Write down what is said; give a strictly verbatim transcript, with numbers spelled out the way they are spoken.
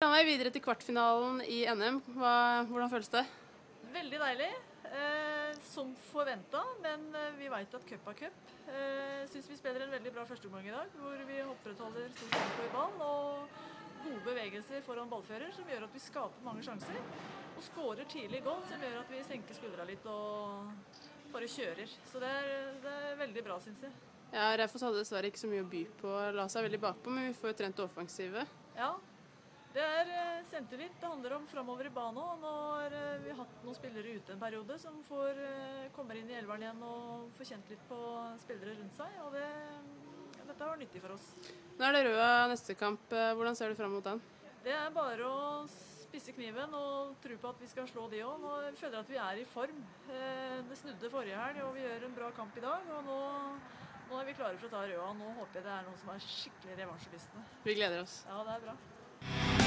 Han er videre til kvartfinalen i N M. Hva, hvordan føles det? Veldig deilig, eh, som forventet, men vi vet at cup er cup. Jeg eh, synes vi spiller en veldig bra førsteomgang i dag, hvor vi opprettholder stort tempo i ball og gode bevegelser foran ballfører, som gjør at vi skaper mange sjanser, og skårer tidlig godt, som gjør at vi senker skuldra litt og bare kjører. Så det er, det er veldig bra, synes jeg. Ja, Raufoss hadde dessverre ikke så mye å by på, la seg veldig bakpå, men vi får jo trent offensive. Ja, det er selvtillit. Det handler om fremover i banen, og nå har vi hatt noen spillere ute en periode som får, kommer inn i elveren igjen og får kjent litt på spillere rundt seg, og det, dette var nyttig for oss. Nå er det Røa neste kamp. Hvordan ser du frem mot den? Det er bare å spisse kniven og tro på at vi skal slå de også. Nå føler jeg at vi er i form. Det snudde forrige helg, og vi gjør en bra kamp i dag, og nå, nå er vi klare for å ta Røa. Nå håper jeg det er noen som er skikkelig revansjelystne. Vi gleder oss. Ja, det er bra.